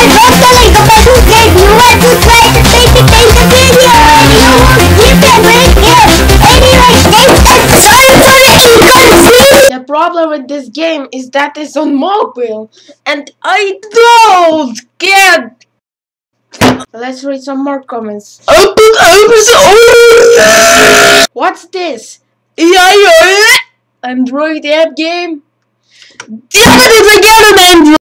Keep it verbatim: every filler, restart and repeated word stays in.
The problem with this game is that it's on mobile, and I don't get. Let's read some more comments. Open, open, open. What's this? Yeah, yeah. Android app game? Damn it, it's again an Android.